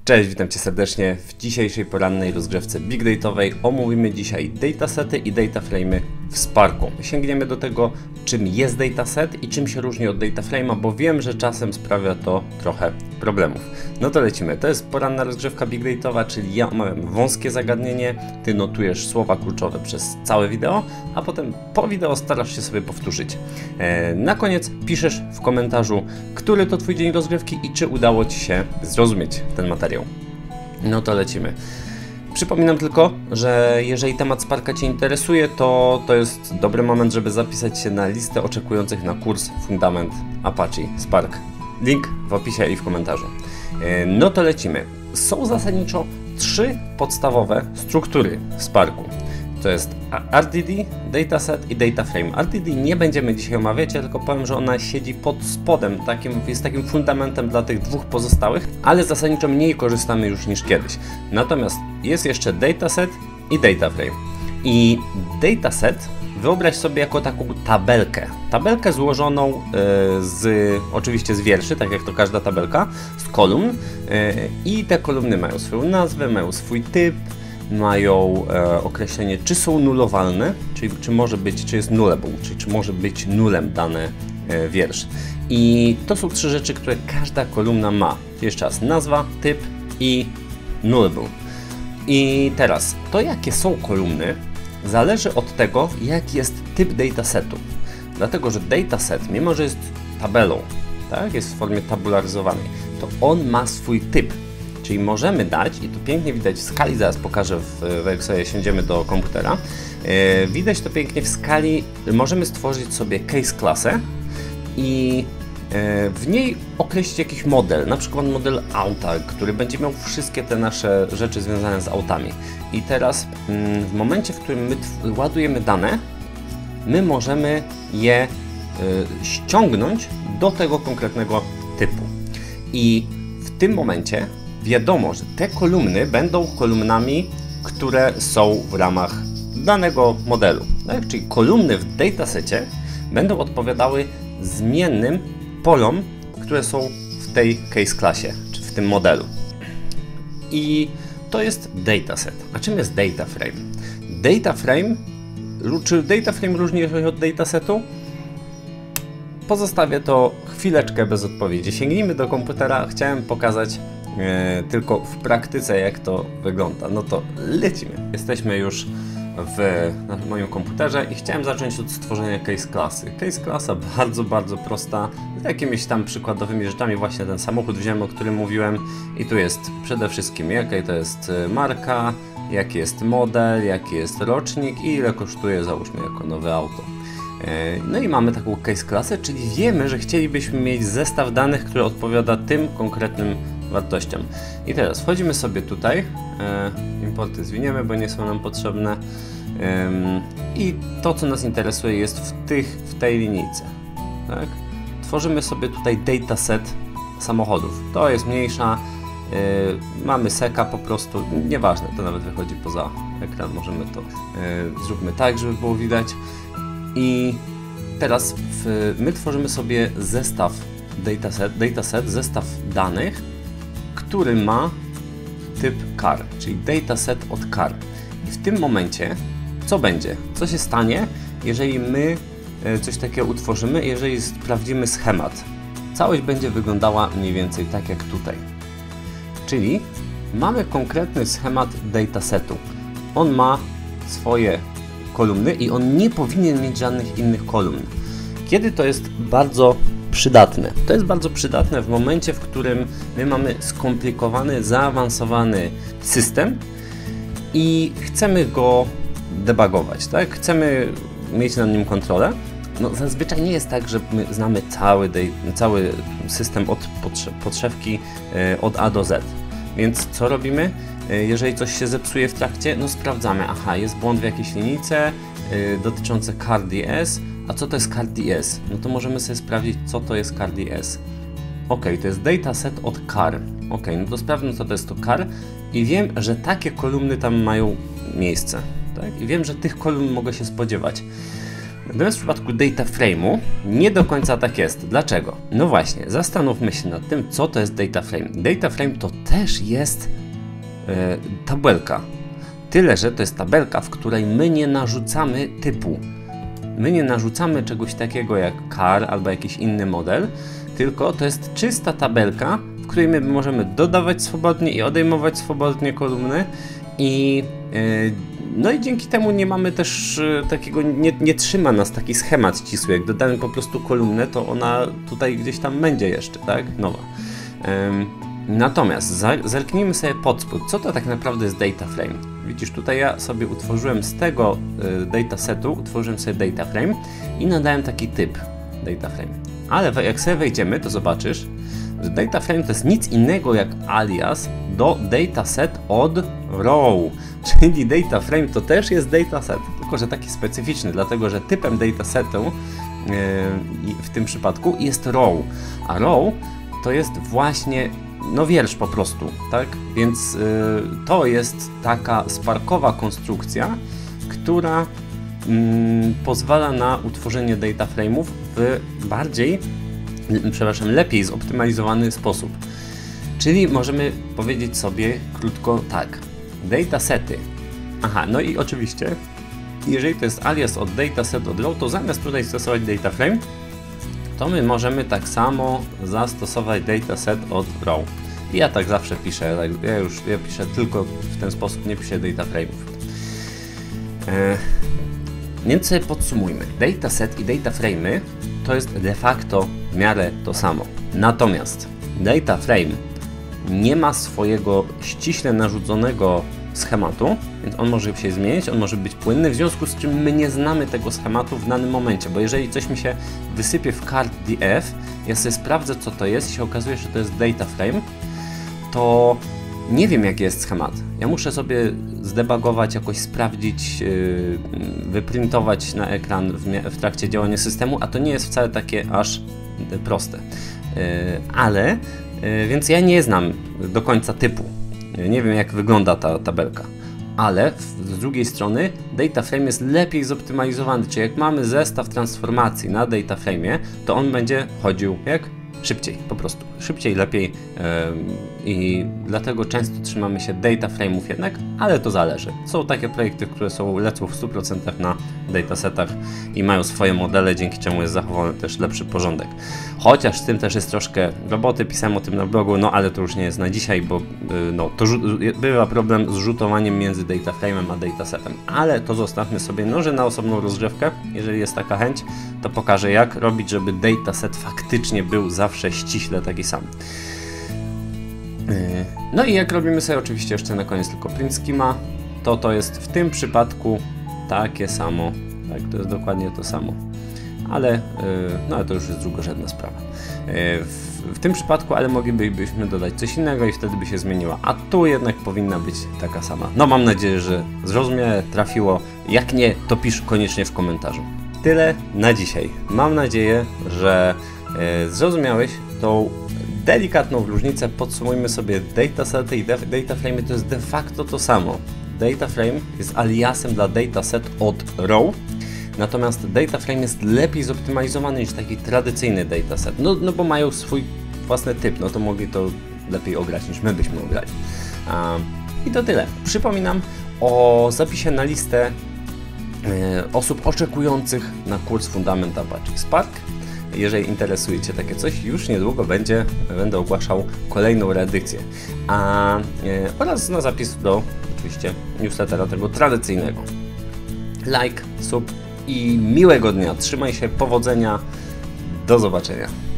Cześć, witam Cię serdecznie w dzisiejszej porannej rozgrzewce Big Dataowej. Omówimy dzisiaj datasety i dataframe'y w Sparku. Sięgniemy do tego, czym jest dataset i czym się różni od dataframe'a, bo wiem, że czasem sprawia to trochę problemów. No to lecimy. To jest poranna rozgrzewka Big Dataowa, czyli ja omawiam wąskie zagadnienie, Ty notujesz słowa kluczowe przez całe wideo, a potem po wideo starasz się sobie powtórzyć. Na koniec piszesz w komentarzu, który to Twój dzień rozgrzewki i czy udało Ci się zrozumieć ten materiał. No to lecimy. Przypominam tylko, że jeżeli temat Sparka Cię interesuje, to jest dobry moment, żeby zapisać się na listę oczekujących na kurs Fundament Apache Spark. Link w opisie i w komentarzu. No to lecimy. Są zasadniczo trzy podstawowe struktury w Sparku. To jest RDD, dataset i dataframe. RDD nie będziemy dzisiaj omawiać, ja tylko powiem, że ona siedzi pod spodem, jest takim fundamentem dla tych dwóch pozostałych, ale zasadniczo mniej korzystamy już niż kiedyś. Natomiast jest jeszcze dataset i dataframe. I dataset wyobraź sobie jako taką tabelkę złożoną oczywiście z wierszy, tak jak to każda tabelka, z kolumn i te kolumny mają swoją nazwę, mają swój typ, mają określenie, czy są nulowalne, czyli czy jest nullable, czyli czy może być nulem dany wiersz. I to są trzy rzeczy, które każda kolumna ma. Jeszcze raz, nazwa, typ i nullable. I teraz, to jakie są kolumny, zależy od tego, jaki jest typ datasetu. Dlatego, że dataset, mimo że jest tabelą, tak, jest w formie tabularyzowanej, to on ma swój typ. Czyli możemy dać, i tu pięknie widać w skali, zaraz pokażę jak sobie siądziemy do komputera, widać to pięknie w skali, możemy stworzyć sobie case klasę i w niej określić jakiś model, na przykład model auta, który będzie miał wszystkie te nasze rzeczy związane z autami. I teraz w momencie, w którym my ładujemy dane, my możemy je ściągnąć do tego konkretnego typu. I w tym momencie wiadomo, że te kolumny będą kolumnami, które są w ramach danego modelu. Tak? Czyli kolumny w datasecie będą odpowiadały zmiennym polom, które są w tej case klasie, czy w tym modelu. I to jest dataset. A czym jest dataframe? Czy dataframe różni się od datasetu? Pozostawię to chwileczkę bez odpowiedzi. Sięgnijmy do komputera. Chciałem pokazać tylko w praktyce, jak to wygląda. No to lecimy. Jesteśmy już na moim komputerze i chciałem zacząć od stworzenia case klasy. Case klasa bardzo prosta, z jakimiś tam przykładowymi rzeczami. Właśnie ten samochód wziąłem, o którym mówiłem, i tu jest przede wszystkim jaka to jest marka, jaki jest model, jaki jest rocznik i ile kosztuje, załóżmy, jako nowe auto. No i mamy taką case klasę, czyli wiemy, że chcielibyśmy mieć zestaw danych, który odpowiada tym konkretnym wartościom. I teraz wchodzimy sobie tutaj, importy zwiniemy, bo nie są nam potrzebne, i to, co nas interesuje, jest w tej linijce. Tak? Tworzymy sobie tutaj dataset samochodów. To jest mniejsza, mamy seka po prostu, nieważne, to nawet wychodzi poza ekran, możemy to, zróbmy tak, żeby było widać. I teraz my tworzymy sobie zestaw dataset, zestaw danych, który ma typ char, czyli dataset od char. I w tym momencie co będzie? Co się stanie, jeżeli my coś takiego utworzymy, jeżeli sprawdzimy schemat? Całość będzie wyglądała mniej więcej tak jak tutaj. Czyli mamy konkretny schemat datasetu. On ma swoje kolumny i on nie powinien mieć żadnych innych kolumn. Kiedy to jest bardzo przydatne? To jest bardzo przydatne w momencie, w którym my mamy skomplikowany, zaawansowany system i chcemy go debugować, tak? Chcemy mieć nad nim kontrolę. No, zazwyczaj nie jest tak, że my znamy cały system od podszewki od A do Z. Więc co robimy? Jeżeli coś się zepsuje w trakcie, no sprawdzamy, aha, jest błąd w jakiejś linijce dotyczący CharDS, a co to jest CharDS? No to możemy sobie sprawdzić, co to jest CharDS. Ok, to jest dataset od char. Ok, no to sprawdzę, co to jest to char i wiem, że takie kolumny tam mają miejsce. Tak? I wiem, że tych kolumn mogę się spodziewać. Natomiast w przypadku data frame'u nie do końca tak jest. Dlaczego? No właśnie, zastanówmy się nad tym, co to jest data frame. Data frame to też jest tabelka. Tyle, że to jest tabelka, w której my nie narzucamy typu. My nie narzucamy czegoś takiego jak car albo jakiś inny model, tylko to jest czysta tabelka, w której my możemy dodawać swobodnie i odejmować swobodnie kolumny i no i dzięki temu nie mamy też takiego, nie trzyma nas taki schemat ścisły. Jak dodamy po prostu kolumnę, to ona tutaj gdzieś tam będzie jeszcze, tak? Nowa. Natomiast zerknijmy sobie pod spód, co to tak naprawdę jest data frame. Widzisz, tutaj ja sobie utworzyłem z tego datasetu, utworzyłem sobie data frame i nadałem taki typ data frame. Ale jak sobie wejdziemy, to zobaczysz, że data frame to jest nic innego jak alias do dataset od row, czyli data frame to też jest dataset, tylko że taki specyficzny, dlatego że typem datasetu w tym przypadku jest row, a row to jest właśnie no wiersz po prostu, tak? Więc to jest taka sparkowa konstrukcja, która pozwala na utworzenie data frame'ów w lepiej zoptymalizowany sposób. Czyli możemy powiedzieć sobie krótko tak, datasety. Aha, no i oczywiście, jeżeli to jest alias od dataset od row, to zamiast tutaj stosować data frame, to my możemy tak samo zastosować dataset od row. I ja tak zawsze piszę, ja piszę tylko w ten sposób, nie piszę data frame'ów. Więc sobie podsumujmy. Dataset i data frame'y to jest de facto w miarę to samo. Natomiast data frame nie ma swojego ściśle narzuconego schematu, więc on może się zmienić, on może być płynny, w związku z czym my nie znamy tego schematu w danym momencie, bo jeżeli coś mi się wysypie w card df, ja sobie sprawdzę, co to jest i się okazuje, że to jest data frame, to nie wiem, jaki jest schemat. Ja muszę sobie zdebugować, jakoś sprawdzić, wyprintować na ekran w trakcie działania systemu, a to nie jest wcale takie aż proste. Więc ja nie znam do końca typu. Nie wiem, jak wygląda ta tabelka. Ale z drugiej strony data frame jest lepiej zoptymalizowany, czyli jak mamy zestaw transformacji na data frame'ie, to on będzie chodził jak? Szybciej, po prostu. Szybciej, lepiej i dlatego często trzymamy się data frame'ów jednak, ale to zależy. Są takie projekty, które lecą w 100% na datasetach i mają swoje modele, dzięki czemu jest zachowany też lepszy porządek. Chociaż z tym też jest troszkę roboty, pisałem o tym na blogu, no ale to już nie jest na dzisiaj, bo to bywa problem z rzutowaniem między data frame'em a datasetem. Ale to zostawmy sobie że na osobną rozgrzewkę, jeżeli jest taka chęć, to pokażę, jak robić, żeby dataset faktycznie był zawsze ściśle taki sam. No i jak robimy sobie oczywiście jeszcze na koniec tylko print schema, to jest w tym przypadku takie samo, tak, to jest dokładnie to samo, ale to już jest drugorzędna sprawa. W tym przypadku, ale moglibyśmy dodać coś innego i wtedy by się zmieniła, a tu jednak powinna być taka sama. No mam nadzieję, że zrozumiałe, trafiło, jak nie, to pisz koniecznie w komentarzu. Tyle na dzisiaj. Mam nadzieję, że zrozumiałeś tą delikatną różnicę. Podsumujmy sobie datasety i data frame to jest de facto to samo. Data frame jest aliasem dla dataset od row, natomiast data frame jest lepiej zoptymalizowany niż taki tradycyjny dataset. No bo mają swój własny typ, no to mogli to lepiej ograć niż my byśmy ograli. I to tyle. Przypominam o zapisie na listę osób oczekujących na kurs Fundament Apache Spark. Jeżeli interesuje Cię takie coś, już niedługo będę ogłaszał kolejną reedycję. Oraz na zapis do oczywiście newslettera tego tradycyjnego. Like, sub i miłego dnia. Trzymaj się, powodzenia. Do zobaczenia.